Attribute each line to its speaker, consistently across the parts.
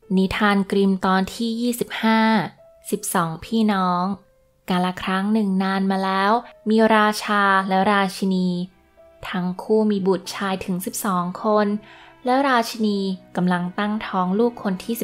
Speaker 1: นิทานกริมตอนที่25 12พี่น้องกาลครั้งหนึ่งนานมาแล้วมีราชาและราชินีทั้งคู่มีบุตรชายถึง12คนและราชินีกำลังตั้งท้องลูกคนที่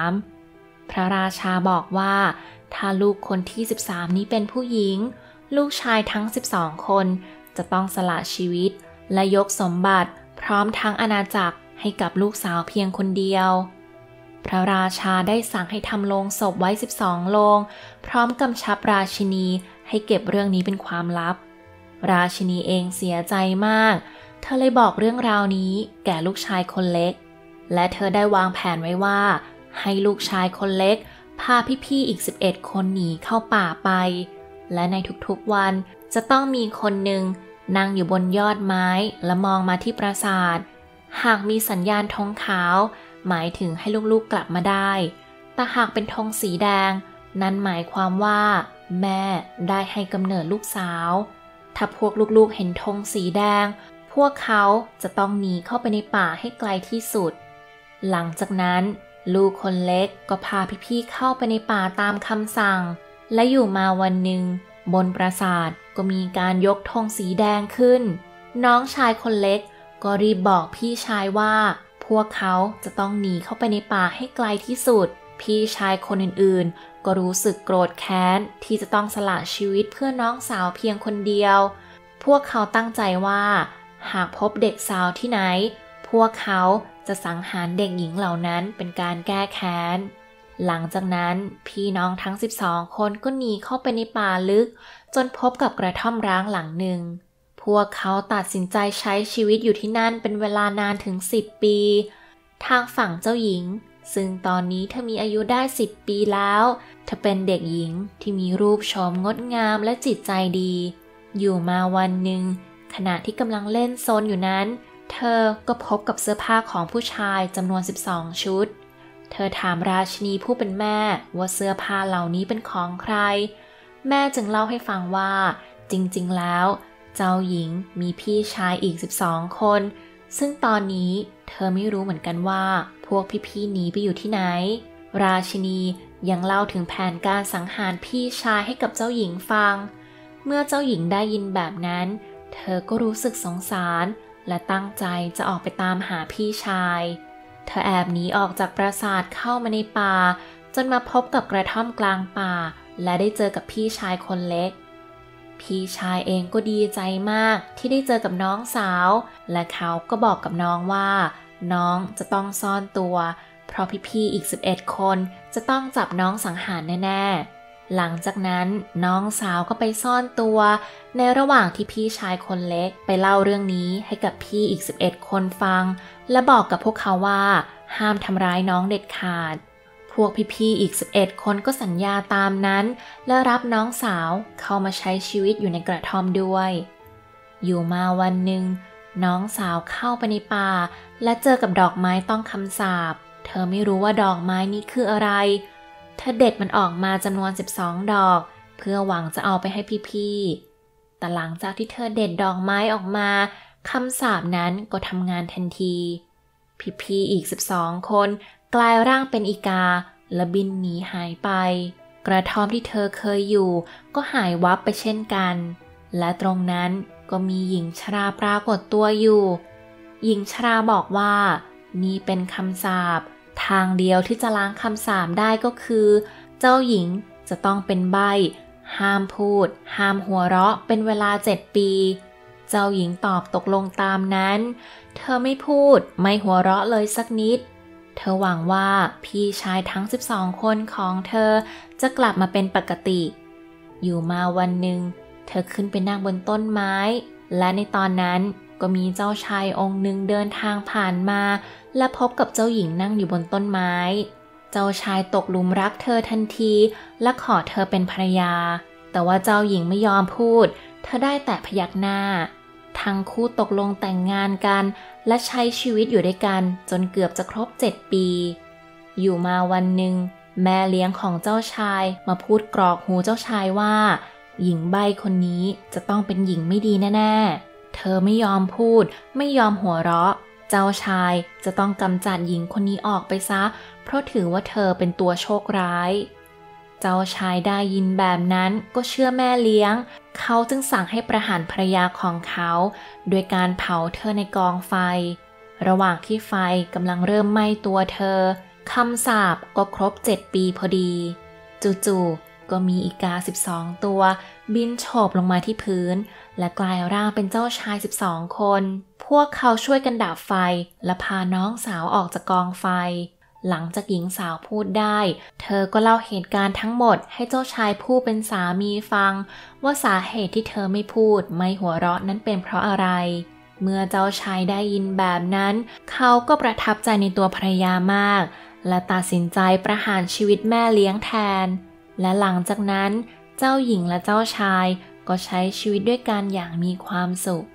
Speaker 1: 13พระราชาบอกว่าถ้าลูกคนที่13นี้เป็นผู้หญิงลูกชายทั้ง12คนจะต้องสละชีวิตและยกสมบัติพร้อมทั้งอาณาจักรให้กับลูกสาวเพียงคนเดียวพระราชาได้สั่งให้ทำโลงศพไว้12โลงพร้อมกำชับราชินีให้เก็บเรื่องนี้เป็นความลับราชินีเองเสียใจมากเธอเลยบอกเรื่องราวนี้แก่ลูกชายคนเล็กและเธอได้วางแผนไว้ว่าให้ลูกชายคนเล็กพาพี่ๆอีก11คนหนีเข้าป่าไปและในทุกๆวันจะต้องมีคนหนึ่งนั่งอยู่บนยอดไม้และมองมาที่ปราสาทหากมีสัญญาณธงขาวหมายถึงให้ลูกๆกลับมาได้แต่หากเป็นธงสีแดงนั้นหมายความว่าแม่ได้ให้กำเนิดลูกสาวถ้าพวกลูกๆเห็นธงสีแดงพวกเขาจะต้องหนีเข้าไปในป่าให้ไกลที่สุดหลังจากนั้นลูกคนเล็กก็พาพี่ๆเข้าไปในป่าตามคำสั่งและอยู่มาวันหนึ่งบนปราสาทก็มีการยกธงสีแดงขึ้นน้องชายคนเล็กก็รีบบอกพี่ชายว่าพวกเขาจะต้องหนีเข้าไปในป่าให้ไกลที่สุดพี่ชายคนอื่นๆก็รู้สึกโกรธแค้นที่จะต้องสละชีวิตเพื่อน้องสาวเพียงคนเดียวพวกเขาตั้งใจว่าหากพบเด็กสาวที่ไหนพวกเขาจะสังหารเด็กหญิงเหล่านั้นเป็นการแก้แค้นหลังจากนั้นพี่น้องทั้ง12คนก็หนีเข้าไปในป่าลึกจนพบกับกระท่อมร้างหลังหนึ่งพวกเขาตัดสินใจใช้ชีวิตอยู่ที่นั่นเป็นเวลานานถึง10 ปีทางฝั่งเจ้าหญิงซึ่งตอนนี้เธอมีอายุได้10 ปีแล้วเธอเป็นเด็กหญิงที่มีรูปโฉมงดงามและจิตใจดีอยู่มาวันหนึ่งขณะที่กำลังเล่นโซนอยู่นั้นเธอก็พบกับเสื้อผ้าของผู้ชายจำนวน12ชุดเธอถามราชินีผู้เป็นแม่ว่าเสื้อผ้าเหล่านี้เป็นของใครแม่จึงเล่าให้ฟังว่าจริงๆแล้วเจ้าหญิงมีพี่ชายอีก12คนซึ่งตอนนี้เธอไม่รู้เหมือนกันว่าพวกพี่ๆหนีไปอยู่ที่ไหนราชินียังเล่าถึงแผนการสังหารพี่ชายให้กับเจ้าหญิงฟังเมื่อเจ้าหญิงได้ยินแบบนั้นเธอก็รู้สึกสงสารและตั้งใจจะออกไปตามหาพี่ชายเธอแอบหนีออกจากปราสาทเข้ามาในป่าจนมาพบกับกระท่อมกลางป่าและได้เจอกับพี่ชายคนเล็กพี่ชายเองก็ดีใจมากที่ได้เจอกับน้องสาวและเขาก็บอกกับน้องว่าน้องจะต้องซ่อนตัวเพราะพี่ๆอีก11คนจะต้องจับน้องสังหารแน่ๆหลังจากนั้นน้องสาวก็ไปซ่อนตัวในระหว่างที่พี่ชายคนเล็กไปเล่าเรื่องนี้ให้กับพี่อีก11คนฟังและบอกกับพวกเขาว่าห้ามทำร้ายน้องเด็ดขาดพวกพี่ๆอีก11คนก็สัญญาตามนั้นและรับน้องสาวเข้ามาใช้ชีวิตอยู่ในกระท่อมด้วยอยู่มาวันหนึ่งน้องสาวเข้าไปในป่าและเจอกับดอกไม้ต้องคำสาปเธอไม่รู้ว่าดอกไม้นี้คืออะไรเธอเด็ดมันออกมาจำนวน12ดอกเพื่อหวังจะเอาไปให้พี่ๆแต่หลังจากที่เธอเด็ดดอกไม้ออกมาคำสาปนั้นก็ทำงานทันทีพี่ๆอีก12คนกลายร่างเป็นอีกาและบินหนีหายไปกระท่อมที่เธอเคยอยู่ก็หายวับไปเช่นกันและตรงนั้นก็มีหญิงชราปรากฏตัวอยู่หญิงชราบอกว่านี่เป็นคำสาปทางเดียวที่จะล้างคำสาปได้ก็คือเจ้าหญิงจะต้องเป็นใบ้ห้ามพูดห้ามหัวเราะเป็นเวลา7 ปีเจ้าหญิงตอบตกลงตามนั้นเธอไม่พูดไม่หัวเราะเลยสักนิดเธอหวังว่าพี่ชายทั้ง12คนของเธอจะกลับมาเป็นปกติอยู่มาวันหนึ่งเธอขึ้นไปนั่งบนต้นไม้และในตอนนั้นก็มีเจ้าชายองค์หนึ่งเดินทางผ่านมาและพบกับเจ้าหญิงนั่งอยู่บนต้นไม้เจ้าชายตกหลุมรักเธอทันทีและขอเธอเป็นภรรยาแต่ว่าเจ้าหญิงไม่ยอมพูดเธอได้แต่พยักหน้าทั้งคู่ตกลงแต่งงานกันและใช้ชีวิตอยู่ด้วยกันจนเกือบจะครบ7 ปีอยู่มาวันหนึ่งแม่เลี้ยงของเจ้าชายมาพูดกรอกหูเจ้าชายว่าหญิงใบ้คนนี้จะต้องเป็นหญิงไม่ดีแน่ๆเธอไม่ยอมพูดไม่ยอมหัวเราะเจ้าชายจะต้องกำจัดหญิงคนนี้ออกไปซะเพราะถือว่าเธอเป็นตัวโชคร้ายเจ้าชายได้ยินแบบนั้นก็เชื่อแม่เลี้ยงเขาจึงสั่งให้ประหารภรรยาของเขาโดยการเผาเธอในกองไฟระหว่างที่ไฟกำลังเริ่มไหม้ตัวเธอคำสาปก็ครบ7 ปีพอดีจู่ๆก็มีอีกา12 ตัวบินโฉบลงมาที่พื้นและกลายร่างเป็นเจ้าชาย12 คนพวกเขาช่วยกันดับไฟและพาน้องสาวออกจากกองไฟหลังจากหญิงสาวพูดได้เธอก็เล่าเหตุการณ์ทั้งหมดให้เจ้าชายผู้เป็นสามีฟังว่าสาเหตุที่เธอไม่พูดไม่หัวเราะนั้นเป็นเพราะอะไรเมื่อเจ้าชายได้ยินแบบนั้นเขาก็ประทับใจในตัวภรรยามากและตัดสินใจประหารชีวิตแม่เลี้ยงแทนและหลังจากนั้นเจ้าหญิงและเจ้าชายก็ใช้ชีวิตด้วยกันอย่างมีความสุข